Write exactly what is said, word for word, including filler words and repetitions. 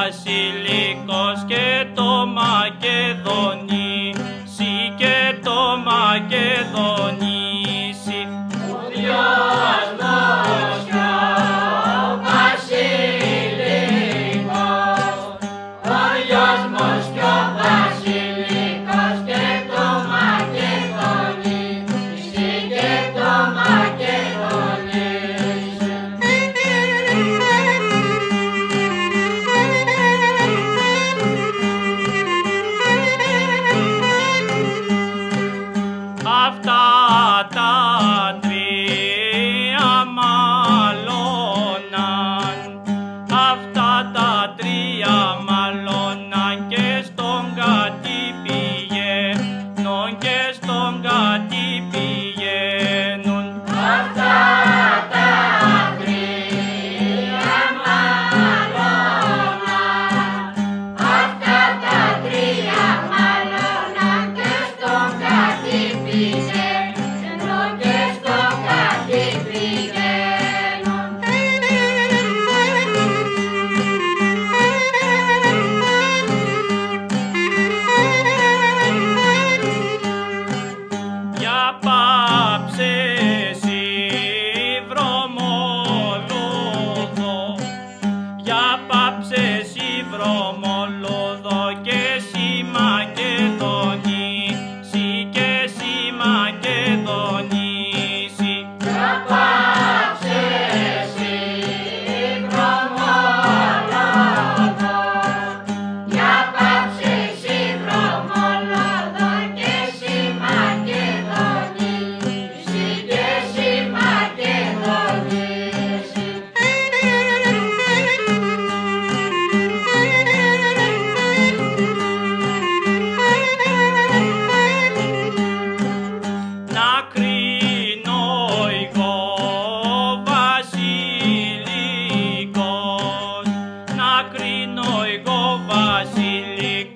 βασιλικός και το Μακεδονήσι και το Μακεδονήσι. Ο Διός μας κι ο βασιλικός, ο Διός μας κι ο βασιλικός και το Μακεδονήσι και το Μακεδονήσι. Αυτά τα τρία μαλώναν, αυτά τα τρία μαλώναν και στον κάτι πηγαίνουν και στον κάτι πηγαίνουν. Αυτά τα τρία μαλώναν, αυτά τα τρία μαλώναν και στον κάτι πηγαίνουν και στον κάτι πηγαίνουν. Για πάψε εσύ βρωμολούδο, για πάψε εσύ βρωμολούδο και εσύ Μακεδονήσι και εσύ Μακεδονήσι. Για πάψε εσύ βρωμολόδο, για πάψε εσύ βρωμολόδο και εσύ Μακεδονήσι και εσύ Μακεδονήσι. Να κρίνω εγώ βασιλικός, να κρίνω εγώ βασιλικός.